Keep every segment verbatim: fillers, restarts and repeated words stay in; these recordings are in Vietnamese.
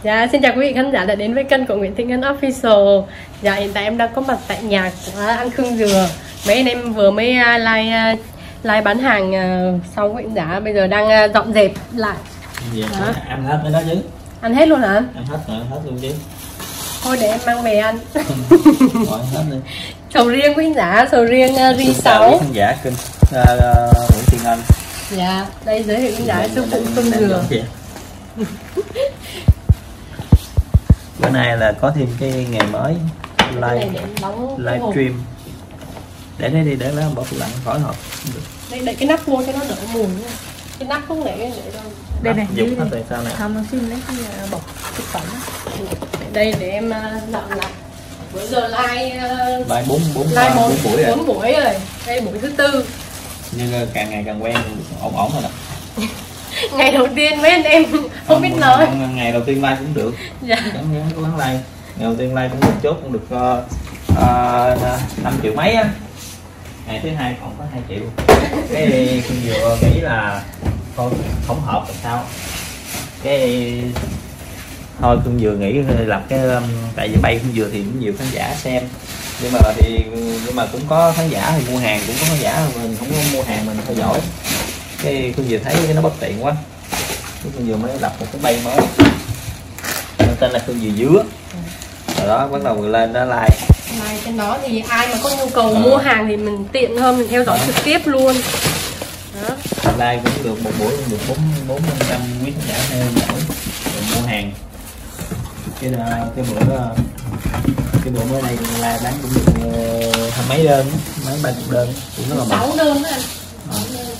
Dạ, xin chào quý vị khán giả đã đến với kênh của Nguyễn Thị Ngân Official. Dạ, hiện tại em đang có mặt tại nhà của anh Khương Dừa. Mấy anh em vừa mới like, like bán hàng xong quý vị giả, bây giờ đang dọn dẹp lại. Gì ăn hết mấy đó chứ? Ăn hết luôn hả? Ăn hết rồi, hết luôn chứ. Thôi để em mang về ăn. Rồi hết đi. Sầu riêng quý vị giả, sầu riêng uh, ri sáu. Khán giả kênh uh, Nguyễn Thị Ngân. Dạ, đây giới thiệu quý vị giả sư phụ Khương Dừa. Bữa nay là có thêm cái nghề mới, live livestream. Để đây đi, để nó bỏ tủ lạnh khỏi hộp. Đây đậy cái nắp vô cho nó đỡ mùi nha. Cái nắp không để để đâu. Đây này, dùng hết rồi sao này? không, nó xin lấy cái bọc thực phẩm. Đây để em dọn lại. Bữa giờ like uh, like bốn bốn like bốn buổi rồi. bốn buổi rồi. Đây buổi thứ tư. Nhưng càng ngày càng quen, ổn ổn rồi nè. Ngày đầu tiên mấy anh em không, không biết nói. Ngày đầu tiên like cũng được. Dạ. Chẳng cố gắng like. Ngày đầu tiên like cũng được, chốt cũng được uh, uh, năm triệu mấy á. Ngày thứ hai còn có hai triệu. Cái Khương Dừa nghĩ là thôi không hợp làm sao. Cái thôi Khương Dừa nghĩ làm cái tại vì bay Khương Dừa thì cũng nhiều khán giả xem, nhưng mà thì nhưng mà cũng có khán giả thì mua hàng, cũng có khán giả mình không có mua hàng mình theo dõi. Cái Khương Dừa thấy cái nó bất tiện quá, cái Khương Dừa mới lập một cái bay mới tên là Khương Dừa Dứa. Rồi đó bắt đầu người lên đó like like trên đó thì ai mà có nhu cầu à. mua hàng thì mình tiện hơn, mình theo dõi à. trực tiếp luôn đó. Like cũng được một buổi cũng được bốn bốn năm trăm quý khán giả theo dõi mua hàng. Cái cái bữa cái bữa mới đây like bán cũng được hai mấy đơn, mấy ba chục đơn cũng rất là sáu đơn đó anh. À.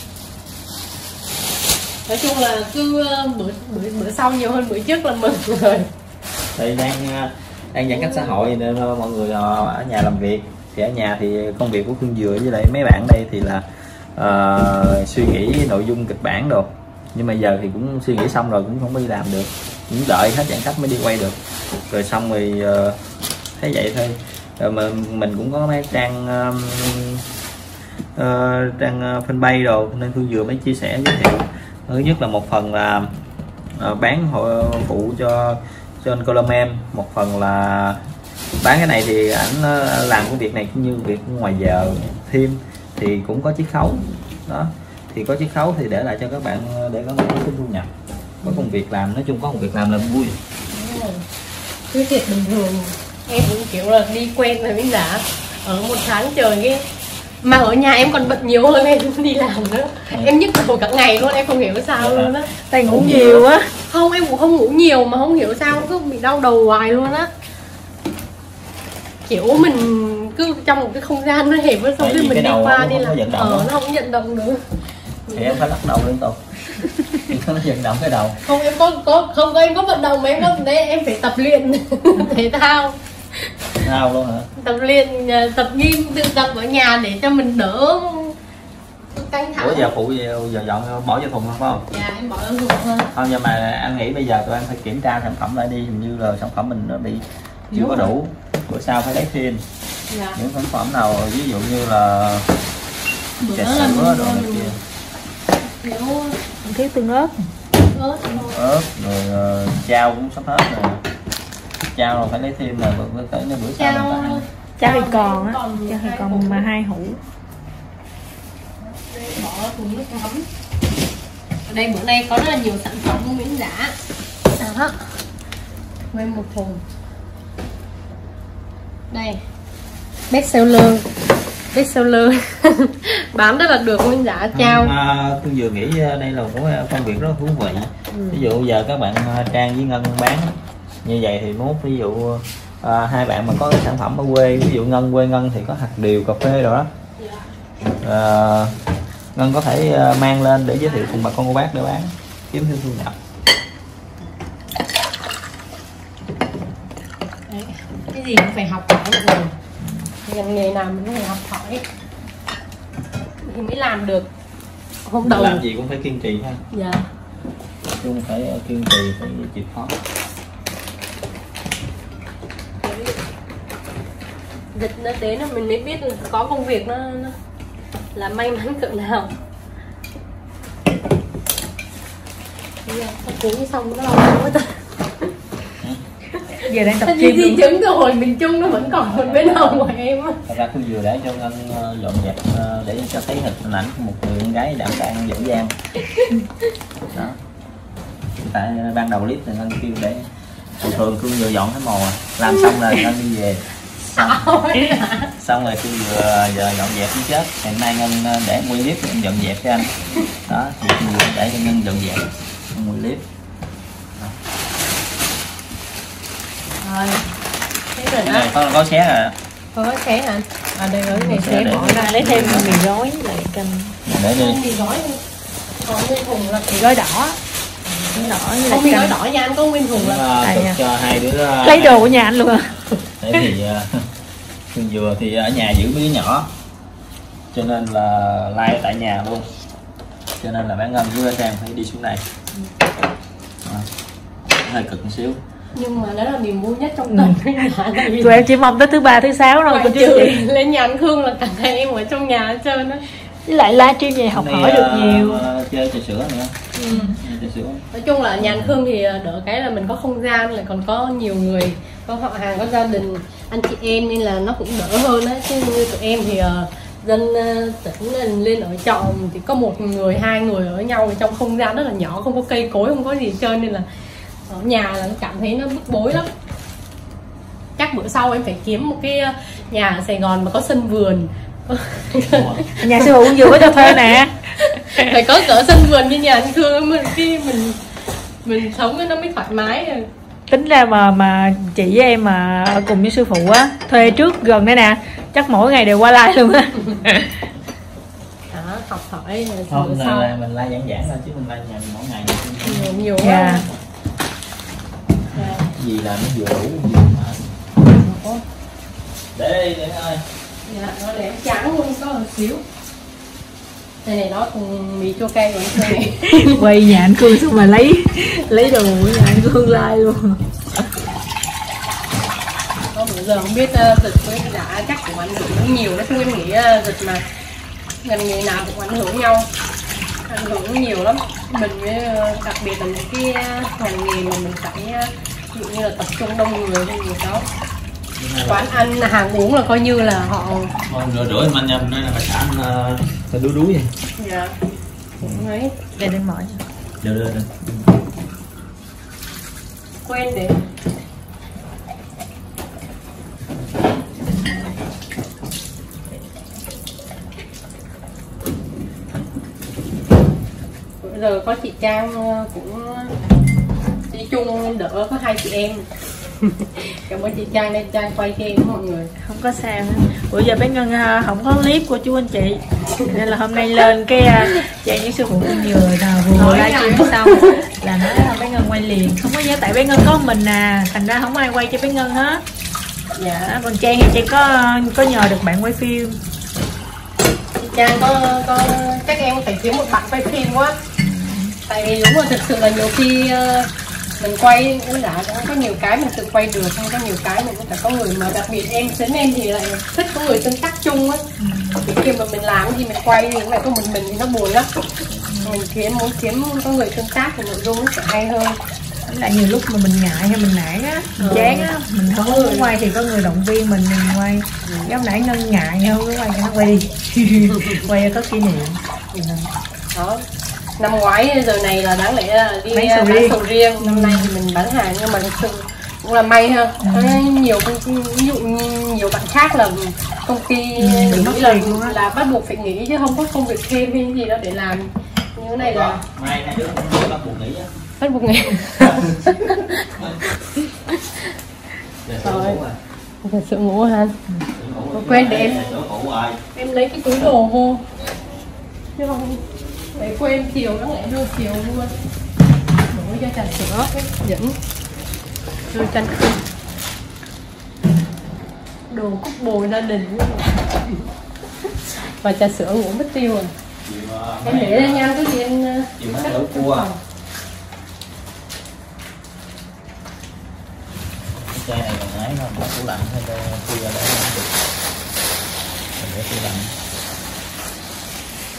Nói chung là cứ bữa bữa bữa sau nhiều hơn bữa trước là mừng rồi. Thì đang đang giãn cách xã hội nên mọi người ở nhà làm việc, thì ở nhà thì công việc của Khương Dừa với lại mấy bạn đây thì là uh, suy nghĩ nội dung kịch bản đồ, nhưng mà giờ thì cũng suy nghĩ xong rồi cũng không đi làm được, cũng đợi hết giãn cách mới đi quay được. Rồi xong rồi uh, thấy vậy thôi. Rồi mà mình cũng có mấy trang um, uh, trang fanpage đồ nên Khương Dừa mới chia sẻ giới thiệu. Thứ nhất là một phần là uh, bán hộ phụ cho cho anh Colom em, một phần là bán cái này thì ảnh làm cái việc này cũng như việc ngoài giờ thêm thì cũng có chiết khấu đó, thì có chiết khấu thì để lại cho các bạn để có một cái thu nhập, có công việc làm, nói chung có một việc làm là vui. Cứ việc bình thường em cũng kiểu là đi quen rồi mới đã ở một tháng trời cái mà ở nhà em còn bận nhiều hơn em đi làm nữa. Ừ. Em nhức đầu cả ngày luôn, em không hiểu sao dạ. luôn á. Tại ngủ nhiều á. Không, em cũng không ngủ nhiều mà không hiểu sao cứ bị đau đầu hoài luôn á. Kiểu mình cứ trong một cái không gian nó hẹp á, xong rồi mình đi qua đi làm ờ nó không nhận động nữa. Thì em phải lắc đầu liên tục. Nó vận động cái đầu. Không, em có có không có em có vận động mà em có đấy, em phải tập luyện thể thao. Nào luôn hả? Tập luyện, tập gym, tự tập ở nhà để cho mình đỡ căng thẳng. Ủa giờ phụ giờ dọn bỏ vô thùng không phải không? Dạ em bỏ vô thùng thôi. Không, nhưng mà anh nghĩ bây giờ tụi em phải kiểm tra sản phẩm lại đi, hình như là sản phẩm mình nó bị chưa Đúng có rồi. đủ. Bữa sau phải lấy thêm. Dạ. Những sản phẩm nào ví dụ như là trà sữa đồ này kia. Nếu thiếu tương ớt. Ớt, ớt rồi uh, chao cũng sắp hết rồi. Chao rồi phải lấy thêm là bữa tới bữa sau mình phải ăn. Chao thì còn á, chao thì còn mà hai hũ. Bỏ thùng nước mắm. Ở đây bữa nay có rất là nhiều sản phẩm miễn giả. Đó. Nguyên một thùng. Đây. Best seller. Best seller. Bán rất là được nguyên giả chao. Tôi vừa nghĩ đây là một công việc rất là thú vị. Ừ. Ví dụ giờ các bạn Trang với Ngân bán như vậy thì mốt ví dụ à, hai bạn mà có cái sản phẩm ở quê, ví dụ Ngân quê Ngân thì có hạt điều cà phê rồi đó. À, Ngân có thể mang lên để giới thiệu cùng bà con cô bác để bán, kiếm thêm thu nhập. Đấy, cái gì cũng phải học hỏi mọi người. Ngành nghề nào mình cũng phải học hỏi thì mới làm được. Không đầu làm gì cũng phải kiên trì ha. Dạ. Chung phải kiên trì, phải chịu khó. Dịch nó đến là mình mới biết là có công việc nó, nó là may mắn cỡ nào. Bây giờ cuốn xong nó lâu quá ta. giờ đang tập Di gym di luôn. chứng từ hồi miền Trung nó vẫn còn một bên hông của em á. Thật ra Phương vừa để cho Ngân ờ, dọn dẹp ờ, để cho thấy hình ảnh của một người con gái đảm đang dễ dàng. Đó. Tại ban đầu clip thì Ngân kêu để thường thường Phương vừa dọn cái mồ à. Làm xong là Ngân đi về. Xong, xong rồi Phương vừa giờ dọn dẹp cũng chết. Hiện nay Ngân để nguyên clip em dọn dẹp cho anh. Đó, thì Phương vừa để cho Ngân dọn dẹp nguyên clip. Rồi. Thế rồi Cái đó. này có có xé rồi. Có xé hả? À đây có cái này Xé xé để bỏ ra. Lấy thêm mì gói lại canh Để đi. Mì gói còn nguyên thùng là mì gói đỏ. Mì đỏ với lại không, mì gói canh. đỏ nha anh, có nguyên thùng là Ờ, Tại cực nha. cho hai đứa ờ, Lấy đồ của nhà anh luôn à. Thế thì Phương Dừa thì ở nhà giữ mấy đứa nhỏ cho nên là like tại nhà luôn, cho nên là bán Ngân với bé Trang phải đi xuống này. À, hơi cực một xíu nhưng mà đó là niềm vui nhất trong tuần. Ừ. Tụi em chỉ mong tới thứ ba thứ sáu thôi cô chú trừ chị. lên nhà anh Khương là cả ngày em ở trong nhà hết trơn á. Với lại livestream về học Hôm hỏi nay, được ờ, nhiều. chơi trà sữa nữa. Ừ. Trà sữa. Nói chung là nhà anh Khương thì đỡ cái là mình có không gian, lại còn có nhiều người, có họ hàng, có gia đình, anh chị em, nên là nó cũng đỡ hơn á. Chứ như tụi em thì uh, dân uh, tỉnh lên, lên ở trọ thì có một người, hai người ở nhau trong không gian rất là nhỏ, không có cây cối, không có gì hết trơn, nên là ở nhà là cảm thấy nó bức bối lắm. Chắc bữa sau em phải kiếm một cái nhà ở Sài Gòn mà có sân vườn. Nhà sư phụ cũng vừa có cho thuê nè. Phải có cỡ sân vườn như nhà anh Khương mình khi mình mình sống nó mới thoải mái. Tính ra mà mà chị với em mà ở cùng với sư phụ á, thuê trước gần đây nè, chắc mỗi ngày đều qua like luôn á. Đó, học hỏi rồi Không, sau là mình like giảng giảng thôi chứ mình like nhà mình mỗi ngày nhiều nhiều quá. Dạ. Dạ. gì là nó vừa đủ vừa mà. Để đi để ơi. Dạ, nó để trắng luôn, có một xíu. Đây này nó cùng mì chua cay rồi này. Quay nhà anh Cương xong mà lấy lấy đồ của nhà anh Cương like luôn. Có bữa giờ không biết uh, dịch với đã chắc cũng ảnh hưởng cũng nhiều. Nói chung em nghĩ uh, dịch mà ngành nghề nào cũng ảnh hưởng nhau, ảnh hưởng nhiều lắm. Mình với uh, đặc biệt là những cái uh, ngành nghề mà mình phải uh, ví dụ như là tập trung đông người hay gì đó. Quán ăn hàng uống là coi như là họ Thôi rửa rửa em anh nha, nên là phải xả anh uh, đuối đuối vậy. dạ cũng ấy Để lên mỏi. Được được được. quên để bữa giờ có chị Trang cũng đi chung đỡ, có hai chị em. Cảm ơn chị Trang, đây Trang quay cho em mọi người. Không có sao hết. Bữa giờ bé Ngân à, không có clip của chú anh chị, nên là hôm nay lên cái uh, Trang với sư phụ vừa nào vừa livestream xong là nói là bé Ngân quay liền, không có nhớ tại bé Ngân có mình à, thành ra không ai quay cho bé Ngân hết. Dạ. Đó, còn Trang thì Trang có có nhờ được bạn quay phim. Chị Trang có có chắc em phải kiếm một bạn quay phim quá. Tại vì đúng là thực sự là nhiều khi uh, mình quay cũng đã, đã có nhiều cái mình tự quay được, không có nhiều cái mình cũng phải có người, mà đặc biệt em tính em thì lại thích có người tương tác chung á. Thì khi mà mình làm cái gì mình quay thì phải có mình mình thì nó buồn lắm. Mình kiếm muốn kiếm có người tương tác thì nội dung nó sẽ hay hơn. Với lại nhiều lúc mà mình ngại hay mình nản á, mình Ừ. chán á, mình không Có người. muốn quay thì có người động viên mình mình quay. Giống nãy Ngân ngại nhau cứ quay cho nó quay đi. Quay cho có kỷ niệm. Đó. Năm ngoái giờ này là đáng lẽ là đi Bán bán sầu sầu, riêng. riêng, năm nay thì mình bán hàng, nhưng mà thực sự cũng là may ha. Có nhiều ví dụ như nhiều bạn khác là công ty bị mất nghĩ là, việc luôn á. là bắt buộc phải nghỉ chứ không có công việc thêm hay gì đó để làm. Như thế này là Mai hai đứa cũng bắt buộc nghỉ á. bắt buộc nghỉ. Để Rồi. sửa ngủ à. Thật sự ngủ hả? Sửa ngủ Tôi quên để em. sửa ngủ rồi. Em lấy cái túi đồ vô chứ không để quên chiều, nó lại đưa chiều luôn. Đổ cho trà sữa cái dẫn đưa chanh khương đồ cúc bồi gia đình. Và trà sữa ngủ mất tiêu rồi. Chiều, uh, Em để ra nha, có gì em uh, chiều mới cắt rửa trong cua. phòng. Cái chai này còn ấy không, bỏ tủ lạnh hay để khui ra để không được. Mình để tủ lạnh.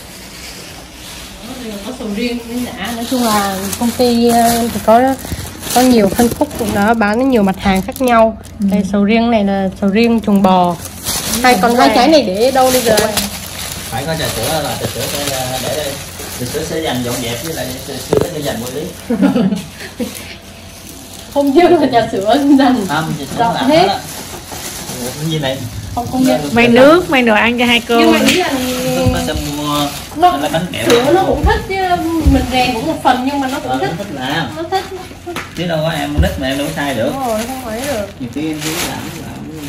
Có sầu riêng với nã. Nói chung là công ty uh, thì có có nhiều phân khúc của nó, bán nhiều mặt hàng khác nhau. Ừ. Đây sầu riêng này là sầu riêng trùng bò. Hai còn hai trái này để đâu bây giờ? Phải có trà sữa là trà sữa sẽ để đây. Trà sữa sẽ dành dọn dẹp với lại trà sữa sẽ dành quản lý. Không chứ là trà sữa dành. Không, dọn hết. Cái gì này? Không không nhận. May nước, may đồ ăn cho hai cô. Nhưng mà nghĩ là nó sẽ mua nó, là bánh kẹo. Sữa nó cũng thích chứ, mình rèn cũng một phần nhưng mà nó cũng ờ, thích. Nó thích làm. Nó thích. Chứ đâu có em nít mà em đâu có sai được. Đúng rồi, không phải được. Nhiều khi em cứ làm làm.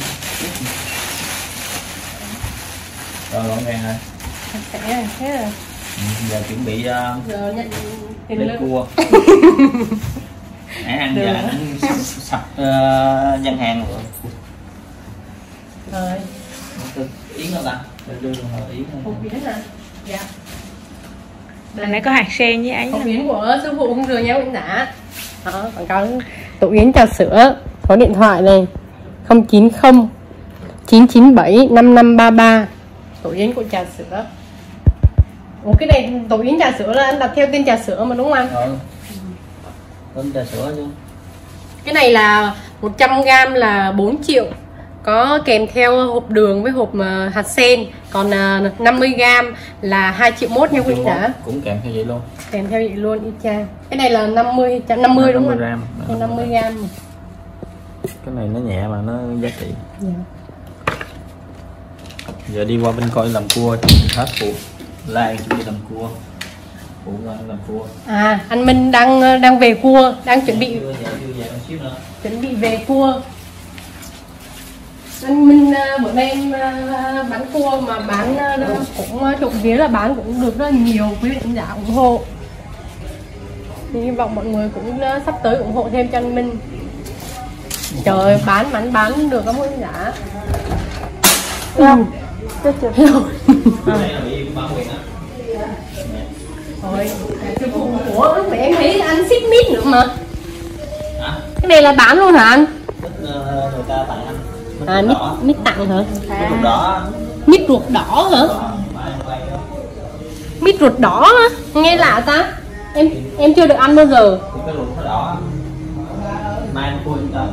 Rồi gọn gàng rồi. Sạch sẽ rồi, thế rồi. Ừ, giờ chuẩn bị uh, giờ nhận tiền lấy lương cua. Hãy ăn giờ ăn sập sập uh, gian hàng rồi. Rồi. Yến đâu ta? Đưa đồng hồ Yến. Hột yến hả? Dạ. Lần này có hạt sen với ấy. Hột yến của sư phụ không rửa nhau cũng đã. Đó, quảng cáo Tổ Yến trà sữa. Số điện thoại này không chín không chín chín bảy năm năm ba ba. Tổ Yến của trà sữa. Ủa cái này Tổ Yến trà sữa là anh đặt theo tên trà sữa mà đúng không anh? Ừ. Tên trà sữa chứ. Cái này là một trăm gam là bốn triệu. Có kèm theo hộp đường với hộp hạt sen. Còn năm mươi gam là hai triệu mốt nha quý vị đã. Cũng kèm theo vậy luôn. Kèm theo vậy luôn y chang. Cái này là năm mươi năm mươi đúng không? Gram. năm mươi gam. Cái này nó nhẹ mà nó giá trị. Dạ. Giờ đi qua bên coi làm cua hết phụ. Lai chuẩn bị làm cua. Phụ làm cua. À, anh Minh đang đang về cua, đang chuẩn bị chưa, dạ, chưa, dạ, xíu nữa. chuẩn bị về cua. Anh Minh bữa nay em bán cua mà bán cũng trộm vía là bán cũng được rất là nhiều quý vị khán giả ủng hộ. Thì hy vọng mọi người cũng sắp tới ủng hộ thêm cho anh Minh. Trời ơi, bán bán bán được các quý vị giả. Không. Chết chưa rồi. Rồi, sư phụ của lúc nãy em thấy anh ship mít nữa mà. Hả? Cái này là bán luôn hả anh? Người ta tặng anh. À, mít, mít tặng hả? Mít ruột đỏ. Mít ruột đỏ hả? Mít ruột đỏ hả? Nghe lạ ta? Em em chưa được ăn bao giờ. Cái ruột nó đỏ. Mai nó khui cho.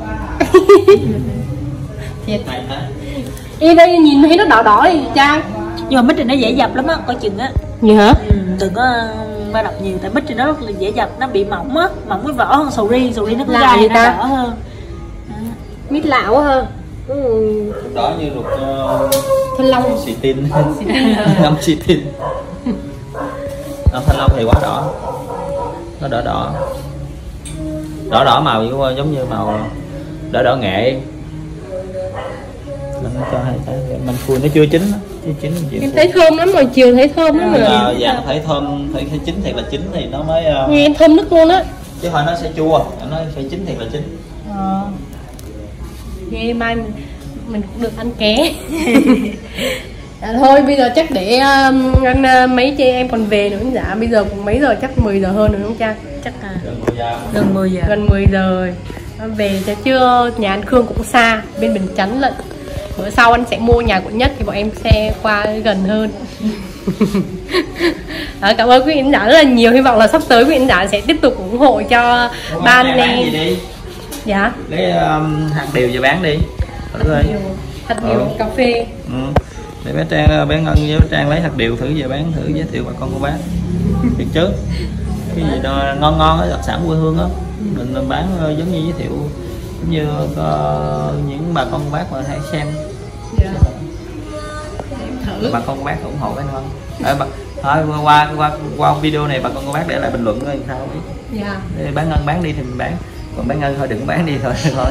Thiệt. Em đây nhìn thấy nó đỏ đỏ thì sao? Nhưng mà mít thì nó dễ dập lắm á, coi chừng á. Gì hả? Ừ, đừng có ba đập nhiều, tại mít thì nó rất là dễ dập, nó bị mỏng á, mỏng với vỏ hơn sầu riêng, sầu riêng nó có gai nó đỏ hơn. Mít lạ quá ha. Ừ. Đỏ như ruột uh, thanh long xì tin. Ngâm xì tin. Thanh long thì quá đỏ. Nó đỏ đỏ. Đỏ đỏ màu giống như màu đỏ đỏ nghệ. Nó cho hai trái măng khui nó chưa chín đó. Chưa chín em thấy thơm lắm rồi, chiều thấy thơm lắm rồi. À, dạ thấy thơm, thấy chín thiệt là chín thì nó mới uh... nghe em thơm nức luôn á. Chứ hồi nó sẽ chua, nó phải chín thiệt là chín. Ờ. Vậy mai mình, mình cũng được ăn ké. À, thôi bây giờ chắc để um, ăn uh, mấy chị em còn về nữa dạ. Bây giờ cũng mấy giờ, chắc mười giờ hơn rồi đúng không Trang? Chắc là gần mười giờ. Gần mười giờ rồi. Về cho chưa, nhà anh Khương cũng xa, bên Bình Chánh lận. Bữa sau anh sẽ mua nhà của Nhất thì bọn em sẽ qua gần hơn. À, cảm ơn quý khán giả rất là nhiều. Hy vọng là sắp tới quý khán giả sẽ tiếp tục ủng hộ cho ban này. Dạ. Lấy um, hạt điều về bán đi. Hạt điều, hạt điều ừ. Cà phê. Ừ. Để bé Trang, bé Ngân với bé Trang lấy hạt điều thử về bán thử, giới thiệu bà con cô bác. Thiệt chứ. Cái gì đó ngon ngon á, đặc sản quê hương á. Mình bán giống như giới thiệu giống như uh, những bà con bác mà hãy xem. Dạ. Thử. Bà con bác ủng hộ cái hơn. À, bà, thôi qua qua qua video này bà con cô bác để lại bình luận coi sao đi. Dạ. Để bán Ngân bán đi thì mình bán, còn bán Ngân thôi đừng bán đi thôi thôi.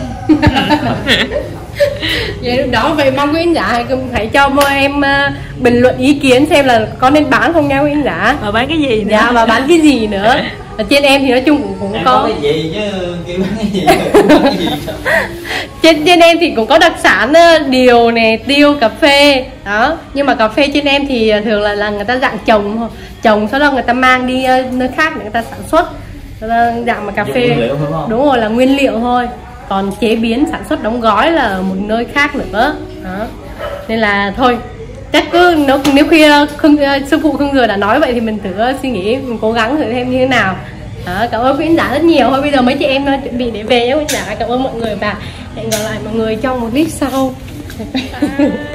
Vậy lúc đó vậy mong quý khán giả hãy cho em uh, bình luận ý kiến xem là có nên bán không nha quý khán giả. Và bán cái gì nữa? Dạ, và bán cái gì nữa. Ở trên em thì nói chung cũng, cũng em có, có cái gì chứ kêu bán cái gì, bán cái gì trên trên em thì cũng có đặc sản điều này, tiêu, cà phê đó. Nhưng mà cà phê trên em thì thường là là người ta dạng trồng trồng sau đó người ta mang đi nơi khác để người ta sản xuất, dạng mà cà phê đúng rồi là nguyên liệu thôi, còn chế biến sản xuất đóng gói là một nơi khác nữa đó. Nên là thôi chắc cứ nếu, nếu khi Khương, sư phụ Khương Dừa đã nói vậy thì mình thử suy nghĩ, mình cố gắng thử thêm như thế nào. Đó, cảm ơn quý khán giả rất nhiều. Thôi bây giờ mấy chị em chuẩn bị để về nhé quý khán giả. Cảm ơn mọi người và hẹn gặp lại mọi người trong một clip sau. Bye.